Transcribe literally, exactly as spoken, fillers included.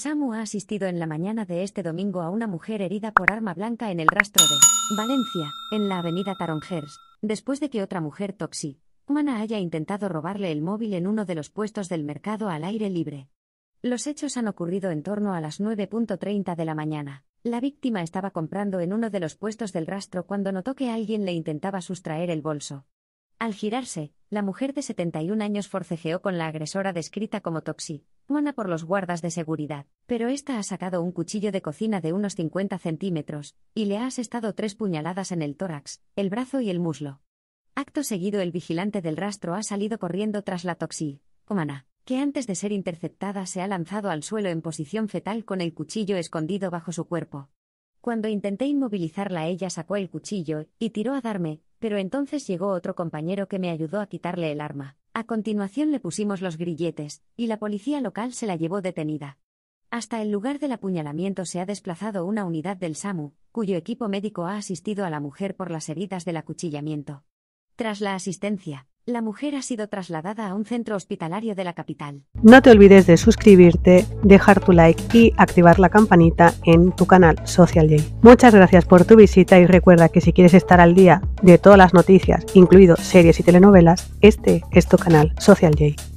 SAMU ha asistido en la mañana de este domingo a una mujer herida por arma blanca en el rastro de Valencia, en la avenida Tarongers, después de que otra mujer toxicómana haya intentado robarle el móvil en uno de los puestos del mercado al aire libre. Los hechos han ocurrido en torno a las nueve treinta de la mañana. La víctima estaba comprando en uno de los puestos del rastro cuando notó que alguien le intentaba sustraer el bolso. Al girarse, la mujer de setenta y un años forcejeó con la agresora descrita como toxicómana por los guardas de seguridad, pero esta ha sacado un cuchillo de cocina de unos cincuenta centímetros, y le ha asestado tres puñaladas en el tórax, el brazo y el muslo. Acto seguido el vigilante del rastro ha salido corriendo tras la toxicómana, que antes de ser interceptada se ha lanzado al suelo en posición fetal con el cuchillo escondido bajo su cuerpo. Cuando intenté inmovilizarla ella sacó el cuchillo y tiró a darme, pero entonces llegó otro compañero que me ayudó a quitarle el arma. A continuación le pusimos los grilletes, y la policía local se la llevó detenida. Hasta el lugar del apuñalamiento se ha desplazado una unidad del SAMU, cuyo equipo médico ha asistido a la mujer por las heridas del acuchillamiento. Tras la asistencia, la mujer ha sido trasladada a un centro hospitalario de la capital. No te olvides de suscribirte, dejar tu like y activar la campanita en tu canal Social J. Muchas gracias por tu visita y recuerda que si quieres estar al día de todas las noticias, incluido series y telenovelas, este es tu canal Social J.